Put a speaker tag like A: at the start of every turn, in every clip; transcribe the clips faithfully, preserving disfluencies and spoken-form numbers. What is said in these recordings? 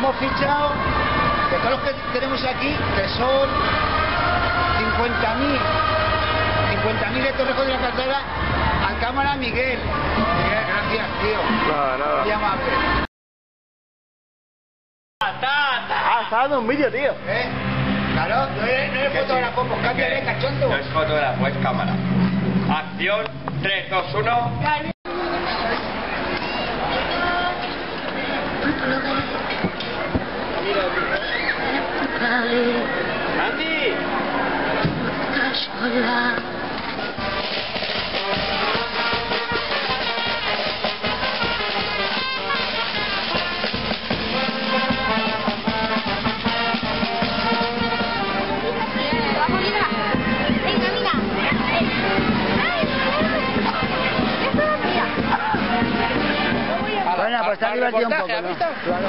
A: hemos fichado de todos los que tenemos aquí, que son cincuenta mil cincuenta mil de Torrejón de la Calzada, a cámara Miguel. Miguel, gracias, tío.
B: Nada, nada.
A: Muy amable.
B: Ah, está dando un vídeo, tío.
A: ¿Eh? Claro, no eres, no eres fotógrafo, pues cámbiale, cachondo.
C: No es fotógrafo, es cámara. Acción, tres, dos, uno. ¡Andy!
A: Bueno, pues está divertido un poco, ¿no? Claro.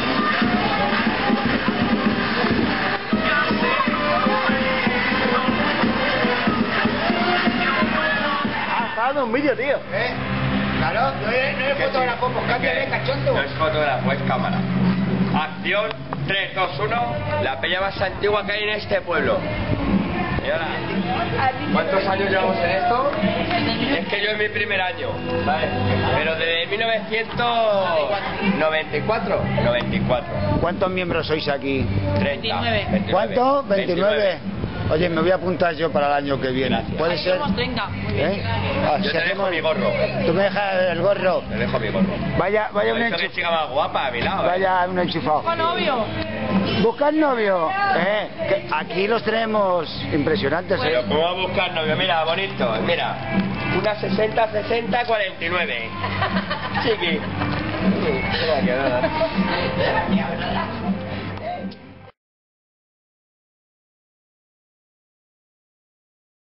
B: Ah, está dando un vídeo, tío.
A: ¿Eh? Claro, no eres, no eres fotógrafo, pues cámbiale, cachondo.
C: No es fotógrafo, es cámara. Acción, tres, dos, uno. La peña más antigua que hay en este pueblo. Señora, ¿cuántos años llevamos en esto? Es que yo es mi primer año, ¿vale? Pero desde mil novecientos noventa y cuatro. noventa y cuatro.
A: ¿Cuántos miembros sois aquí?
C: treinta. veintinueve.
A: ¿Cuánto? veintinueve. Oye, me voy a apuntar yo para el año que viene.
C: Gracias.
A: ¿Puede ser?
D: treinta.
A: ¿Eh? Ah,
C: Yo
A: si
C: te dejo
A: hacemos-
C: mi gorro.
A: ¿Tú me dejas el gorro?
C: Te dejo mi gorro.
A: Vaya, vaya un
C: He visto que
A: enchufado.
C: chica más guapa a mi lado. ¿eh?
A: Vaya un enchufado.
D: ¿Con novio?
A: ¿Buscas novio? ¿Eh? Que aquí los tenemos impresionantes,
C: Pero
A: ¿eh?
C: ¿cómo va a buscar novio? Mira, bonito, mira. Una sesenta, sesenta, cuarenta y nueve. Chiqui. Sí, mira que nada.